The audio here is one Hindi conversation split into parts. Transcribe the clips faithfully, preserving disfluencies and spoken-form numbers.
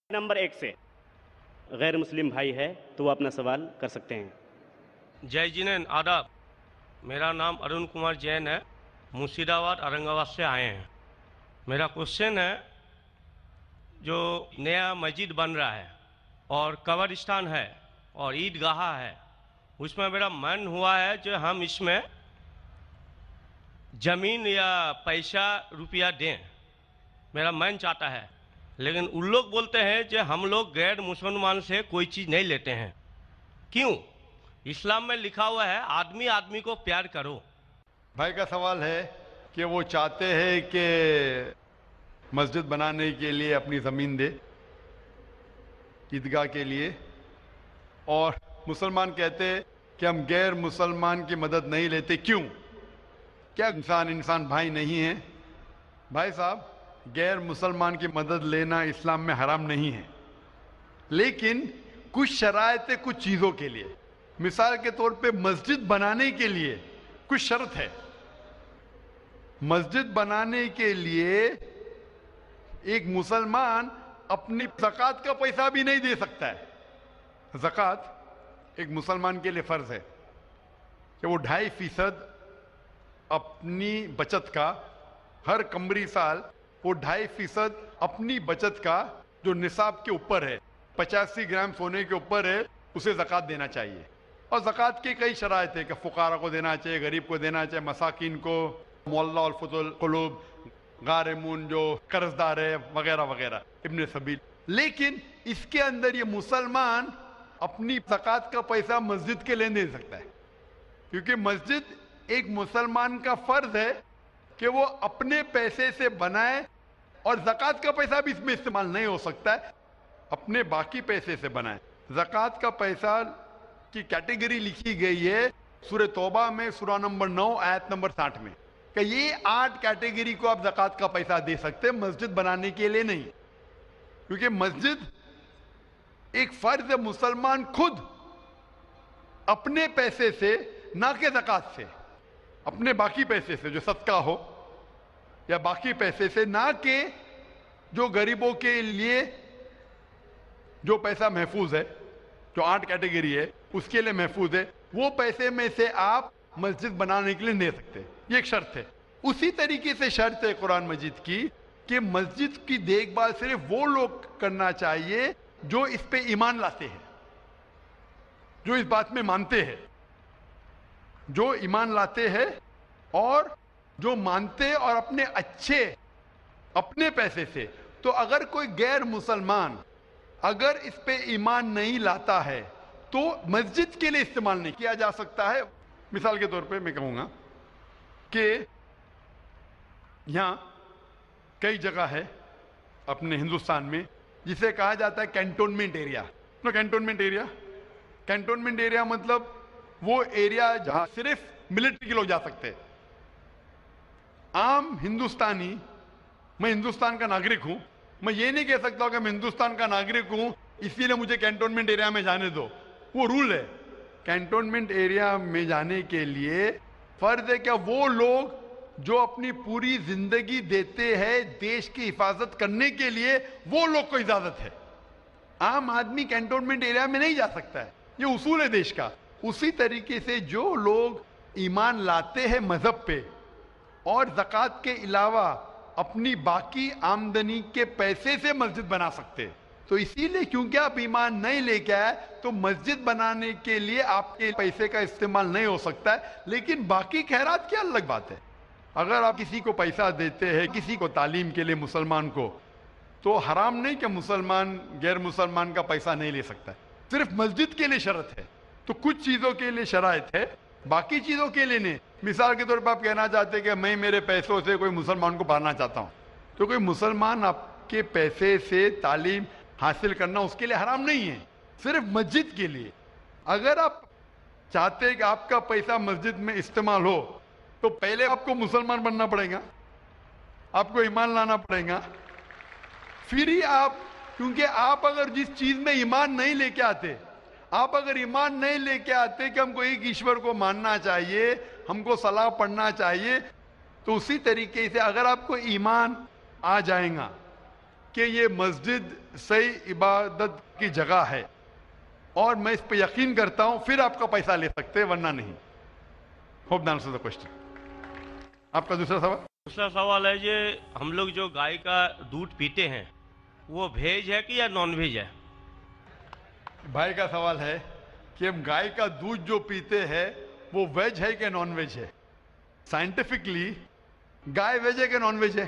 नंबर एक से गैर मुस्लिम भाई है तो वो अपना सवाल कर सकते हैं। जय जिनेन आदाब। मेरा नाम अरुण कुमार जैन है। मुर्शिदाबाद औरंगाबाद से आए हैं। मेरा क्वेश्चन है, जो नया मस्जिद बन रहा है और कब्रिस्तान है और ईदगाह है, उसमें मेरा मन हुआ है जो हम इसमें ज़मीन या पैसा रुपया दें, मेरा मन चाहता है। लेकिन उन लोग बोलते हैं कि हम लोग गैर मुसलमान से कोई चीज़ नहीं लेते हैं। क्यों? इस्लाम में लिखा हुआ है आदमी आदमी को प्यार करो। भाई का सवाल है कि वो चाहते हैं कि मस्जिद बनाने के लिए अपनी ज़मीन दे ईदगाह के लिए, और मुसलमान कहते हैं कि हम गैर मुसलमान की मदद नहीं लेते। क्यों? क्या इंसान इंसान भाई नहीं है? भाई साहब, गैर मुसलमान की मदद लेना इस्लाम में हराम नहीं है, लेकिन कुछ शरायत है कुछ चीज़ों के लिए। मिसाल के तौर पे मस्जिद बनाने के लिए कुछ शर्त है। मस्जिद बनाने के लिए एक मुसलमान अपनी ज़कात का पैसा भी नहीं दे सकता है। ज़कात एक मुसलमान के लिए फ़र्ज है कि वो ढाई फीसद अपनी बचत का, हर कमरी साल वो ढाई फीसद अपनी बचत का जो निसाब के ऊपर है, पचासी ग्राम सोने के ऊपर है, उसे ज़कात देना चाहिए। और ज़कात की कई शराइत है कि फ़ुकारा को देना चाहिए, गरीब को देना चाहिए, मसाकिन को, मोल्ला और फुतुल कुलूब, गारिमून जो कर्जदार है, वगैरह वगैरह, इब्न सबील। लेकिन इसके अंदर ये मुसलमान अपनी ज़कात का पैसा मस्जिद के लिए नहीं दे सकता है, क्योंकि मस्जिद एक मुसलमान का फ़र्ज है कि वो अपने पैसे से बनाए, और ज़कात का पैसा भी इसमें इस्तेमाल नहीं हो सकता है, अपने बाकी पैसे से बनाए। ज़कात का पैसा की कैटेगरी लिखी गई है सूरह तौबा में, सूरा नंबर नौ आयत नंबर साठ में, कि ये आठ कैटेगरी को आप ज़कात का पैसा दे सकते हैं, मस्जिद बनाने के लिए नहीं। क्योंकि मस्जिद एक फर्ज है, मुसलमान खुद अपने पैसे से, ना कि ज़कात से, अपने बाकी पैसे से जो सदका हो या बाकी पैसे से, ना कि जो गरीबों के लिए जो पैसा महफूज है, जो आठ कैटेगरी है उसके लिए महफूज है, वो पैसे में से आप मस्जिद बनाने के लिए नहीं दे सकते। ये एक शर्त है। उसी तरीके से शर्त है कुरान मजीद की कि मस्जिद की देखभाल सिर्फ वो लोग करना चाहिए जो इस पे ईमान लाते हैं, जो इस बात में मानते हैं, जो ईमान लाते हैं और जो मानते और अपने अच्छे अपने पैसे से। तो अगर कोई गैर मुसलमान अगर इस पे ईमान नहीं लाता है तो मस्जिद के लिए इस्तेमाल नहीं किया जा सकता है। मिसाल के तौर पे मैं कहूँगा कि यहाँ कई जगह है अपने हिंदुस्तान में जिसे कहा जाता है cantonment area. No cantonment area, cantonment area मतलब वो एरिया जहाँ सिर्फ मिलिट्री के लोग जा सकते हैं। आम हिंदुस्तानी, मैं हिंदुस्तान का नागरिक हूं, मैं ये नहीं कह सकता कि मैं हिंदुस्तान का नागरिक हूं इसीलिए मुझे कैंटोनमेंट एरिया में जाने दो। वो रूल है। कैंटोनमेंट एरिया में जाने के लिए फर्ज है क्या वो लोग जो अपनी पूरी जिंदगी देते हैं देश की हिफाजत करने के लिए, वो लोग को इजाजत है। आम आदमी कैंटोनमेंट एरिया में नहीं जा सकता है, ये उसूल है देश का। उसी तरीके से जो लोग ईमान लाते हैं मजहब पे और ज़कात के अलावा अपनी बाकी आमदनी के पैसे से मस्जिद बना सकते हैं, तो इसीलिए क्योंकि आप ईमान नहीं लेके आए तो मस्जिद बनाने के लिए आपके पैसे का इस्तेमाल नहीं हो सकता है। लेकिन बाकी खैरात की अलग बात है। अगर आप किसी को पैसा देते हैं, किसी को तालीम के लिए, मुसलमान को, तो हराम नहीं कि मुसलमान गैर मुसलमान का पैसा नहीं ले सकता है। सिर्फ मस्जिद के लिए शर्त है। तो कुछ चीज़ों के लिए शराइत है, बाकी चीज़ों के लिए नहीं। मिसाल के तौर पर आप कहना चाहते हैं कि मैं मेरे पैसों से कोई मुसलमान को पढ़ाना चाहता हूँ, तो कोई मुसलमान आपके पैसे से तालीम हासिल करना उसके लिए हराम नहीं है, सिर्फ मस्जिद के लिए। अगर आप चाहते हैं कि आपका पैसा मस्जिद में इस्तेमाल हो तो पहले आपको मुसलमान बनना पड़ेगा, आपको ईमान लाना पड़ेगा, फिर ही आप, क्योंकि आप अगर जिस चीज़ में ईमान नहीं लेके आते, आप अगर ईमान नहीं लेके आते कि हमको एक ईश्वर को मानना चाहिए, हमको सलाह पढ़ना चाहिए, तो उसी तरीके से अगर आपको ईमान आ जाएगा कि ये मस्जिद सही इबादत की जगह है और मैं इस पे यकीन करता हूं, फिर आपका पैसा ले सकते हैं, वरना नहीं। Hope that answers the question. आपका दूसरा सवाल। दूसरा सवाल है ये, हम लोग जो गाय का दूध पीते हैं वो वेज है कि या नॉन वेज है? भाई का सवाल है कि हम गाय का दूध जो पीते हैं वो वेज है कि नॉन वेज है। साइंटिफिकली गाय वेज है कि नॉन वेज है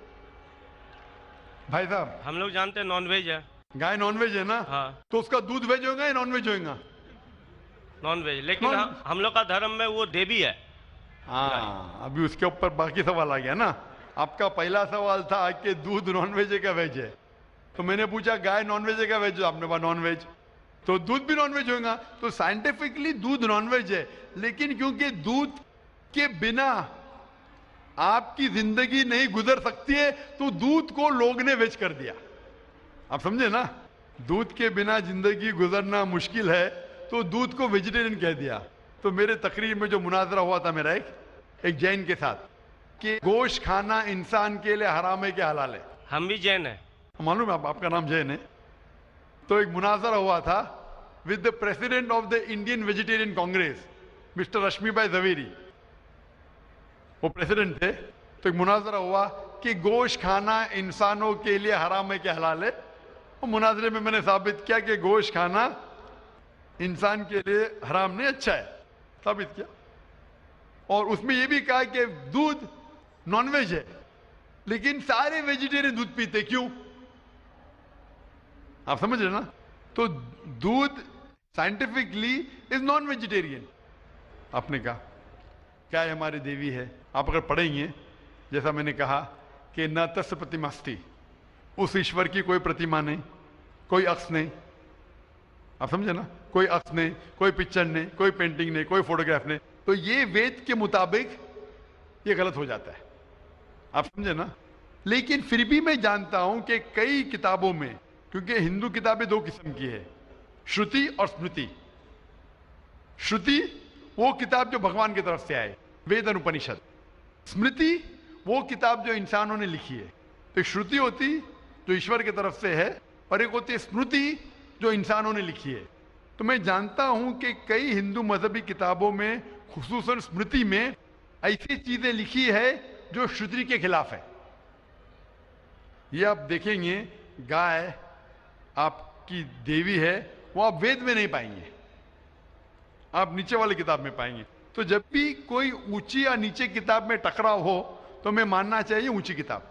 भाई साहब? हम लोग जानते हैं नॉन वेज है। गाय नॉन वेज है ना? हाँ, तो उसका दूध वेज होगा या नॉन वेज होगा? Non veg. लेकिन Non- हम, हम लोग का धर्म में वो देवी है। हाँ, अभी उसके ऊपर बाकी सवाल आ गया ना। आपका पहला सवाल था कि दूध नॉन वेज है क्या वेज है, तो मैंने पूछा गाय नॉन वेज है क्या वेज है, आपने कहा नॉन वेज, तो दूध भी नॉन वेज होगा। तो साइंटिफिकली दूध नॉन वेज है, लेकिन क्योंकि दूध के बिना आपकी जिंदगी नहीं गुजर सकती है तो दूध को लोग ने वेज कर दिया। आप समझे ना? दूध के बिना जिंदगी गुजरना मुश्किल है तो दूध को वेजिटेरियन कह दिया। तो मेरे तकरीर में जो मुनाजरा हुआ था मेरा एक एक जैन के साथ कि गोश्त खाना इंसान के लिए हराम है कि हलाल है। हम भी जैन है। मालूम है आप, आपका नाम जैन है। तो एक मुनाजरा हुआ था with the president of the Indian vegetarian congress mister Rashmi bhai Javeri, वो प्रेसिडेंट थे। तो एक मुनाजरा हुआ कि गोश्त खाना इंसानों के लिए हराम है कि हलाल है। और मुनाजरे में मैंने साबित किया कि गोश्त खाना इंसान के लिए हराम नहीं, अच्छा है, साबित किया। और उसमें यह भी कहा कि दूध नॉनवेज है, लेकिन सारे वेजिटेरियन दूध पीते, क्यों? आप समझ रहे ना? तो दूध साइंटिफिकली इज नॉन वेजिटेरियन। आपने कहा क्या है हमारी देवी है, आप अगर पढ़ेंगे, जैसा मैंने कहा कि न तस् प्रतिमास्ति, उस ईश्वर की कोई प्रतिमा नहीं, कोई अक्स नहीं। आप समझे ना? कोई अक्स नहीं, कोई पिक्चर नहीं, कोई पेंटिंग नहीं, कोई फोटोग्राफ नहीं। तो ये वेद के मुताबिक ये गलत हो जाता है। आप समझे ना? लेकिन फिर भी मैं जानता हूं कि कई किताबों में, क्योंकि हिंदू किताबें दो किस्म की है, श्रुति और स्मृति। श्रुति वो किताब जो भगवान की तरफ से आए, वेद और उपनिषद। स्मृति वो किताब जो इंसानों ने लिखी है। तो श्रुति होती जो ईश्वर की तरफ से है, और एक होती है स्मृति जो इंसानों ने लिखी है। तो मैं जानता हूं कि कई हिंदू मजहबी किताबों में, खुसूसन स्मृति में, ऐसी चीजें लिखी है जो श्रुति के खिलाफ है। ये आप देखेंगे, गाय आपकी देवी है, वो आप वेद में नहीं पाएंगे, आप नीचे वाली किताब में पाएंगे। तो जब भी कोई ऊंची या नीचे किताब में टकराव हो तो हमें मानना चाहिए ऊंची किताब।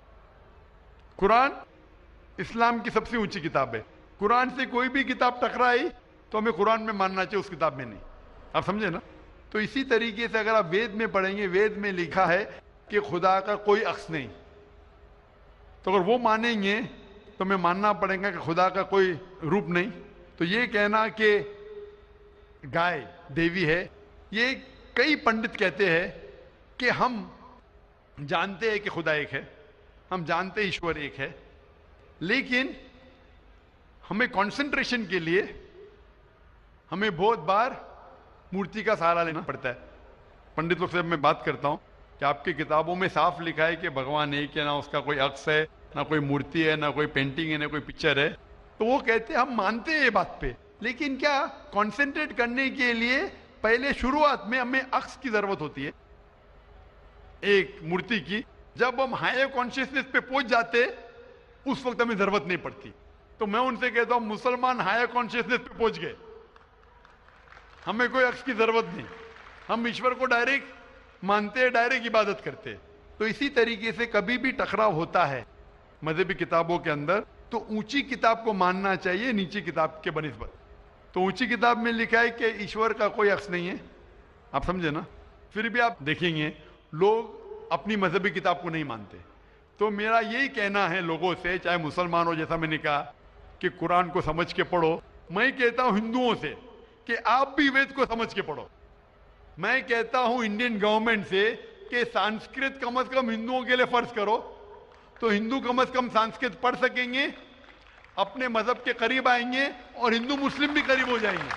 कुरान इस्लाम की सबसे ऊंची किताब है। कुरान से कोई भी किताब टकराई तो हमें कुरान में मानना चाहिए, उस किताब में नहीं। आप समझे ना? तो इसी तरीके से अगर आप वेद में पढ़ेंगे, वेद में लिखा है कि खुदा का कोई अक्स नहीं, तो अगर वो मानेंगे तो हमें मानना पड़ेगा कि खुदा का कोई रूप नहीं। तो ये कहना कि गाय देवी है, ये कई पंडित कहते हैं कि हम जानते हैं कि खुदा एक है, हम जानते हैं ईश्वर एक है, लेकिन हमें कंसंट्रेशन के लिए हमें बहुत बार मूर्ति का सहारा लेना पड़ता है। पंडित लोग से मैं बात करता हूं कि आपकी किताबों में साफ लिखा है कि भगवान एक है, ना उसका कोई अक्स है, ना कोई मूर्ति है, ना कोई पेंटिंग है, ना कोई पिक्चर है। तो वो कहते हैं हम मानते हैं ये बात पे, लेकिन क्या कंसंट्रेट करने के लिए पहले शुरुआत में हमें अक्स की जरूरत होती है, एक मूर्ति की। जब हम हायर कॉन्शियसनेस पे पहुंच जाते उस वक्त हमें जरूरत नहीं पड़ती। तो मैं उनसे कहता हूं मुसलमान हायर कॉन्शियसनेस पे पहुंच गए, हमें कोई अक्स की जरूरत नहीं, हम ईश्वर को डायरेक्ट मानते हैं, डायरेक्ट इबादत करते हैं। तो इसी तरीके से कभी भी टकराव होता है मजहबी किताबों के अंदर तो ऊंची किताब को मानना चाहिए नीची किताब के बनिस्बत। तो ऊंची किताब में लिखा है कि ईश्वर का कोई अक्स नहीं है, आप समझे ना? फिर भी आप देखेंगे लोग अपनी मजहबी किताब को नहीं मानते। तो मेरा यही कहना है लोगों से, चाहे मुसलमान हो, जैसा मैंने कहा कि कुरान को समझ के पढ़ो, मैं कहता हूं हिंदुओं से कि आप भी वेद को समझ के पढ़ो। मैं कहता हूं इंडियन गवर्नमेंट से कि संस्कृत कम से कम हिंदुओं के लिए फर्ज करो, तो हिंदू कम से कम संस्कृत पढ़ सकेंगे, अपने मजहब के करीब आएंगे और हिंदू मुस्लिम भी करीब हो जाएंगे।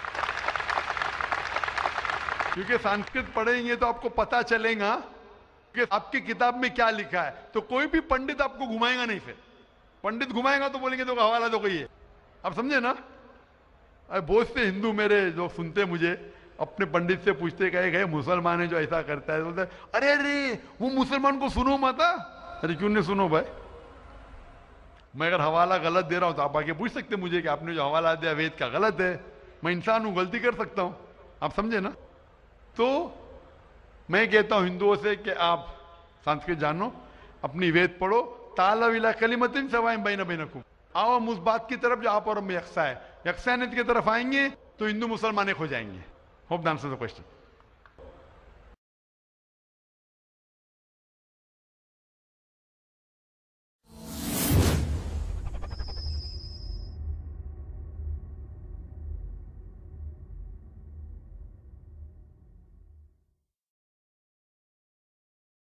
क्योंकि संस्कृत पढ़ेंगे तो आपको पता चलेगा कि आपकी किताब में क्या लिखा है। तो कोई भी पंडित आपको घुमाएगा नहीं, फिर पंडित घुमाएगा तो बोलेंगे तो हवाला दो कहिए। आप समझे ना? अरे बहुत से हिंदू मेरे जो सुनते मुझे अपने पंडित से पूछते कहे गए मुसलमान है जो ऐसा करता है, बोलते अरे अरे वो मुसलमान को सुनो मत। अरे क्यों नहीं सुनो भाई? मैं अगर हवाला गलत दे रहा हूं तो आप आके पूछ सकते मुझे कि आपने जो हवाला दिया वेद का गलत है। मैं इंसान हूं, गलती कर सकता हूं। आप समझे ना? तो मैं कहता हूं हिंदुओं से कि आप संस्कृत जानो, अपनी वेद पढ़ो, ताला विला कलिमतिन सवाइम बैन बैनकुम। आओ हम उस बात की तरफ जो आप और हम यकसा है, यकसानियत की तरफ आएंगे तो हिंदू मुसलमान एक हो जाएंगे। Hope the answer the question.